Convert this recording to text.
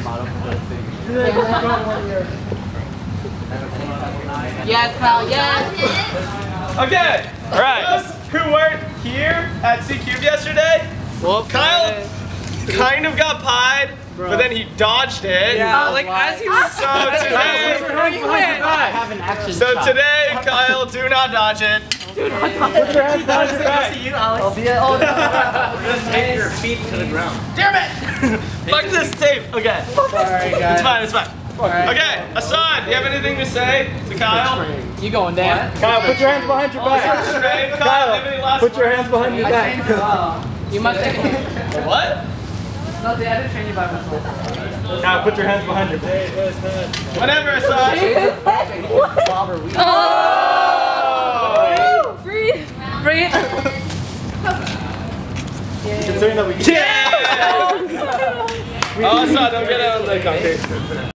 Yes, Kyle, yes. Okay, alright. Who weren't here at C-Cube yesterday? Well, Kyle kind of got pied, but then he dodged it. Yeah, like as he was So today, Kyle, do not dodge it. Put your hands behind your back. Just take your feet to the ground. Damn it! Fuck this tape. Okay. Sorry, guys. It's fine, it's fine. Okay, Hassan, do you have anything to say to Kyle? You going, Dan? Kyle, put your hands behind your back. Kyle, Put your hands behind your back. You must take it. What? No, I didn't train you by myself. Kyle, put your hands behind your back. Whatever, Hassan. Oh! Breathe. Breathe. Considering that we Yeah! Oh, Hassan, don't get out of the concrete.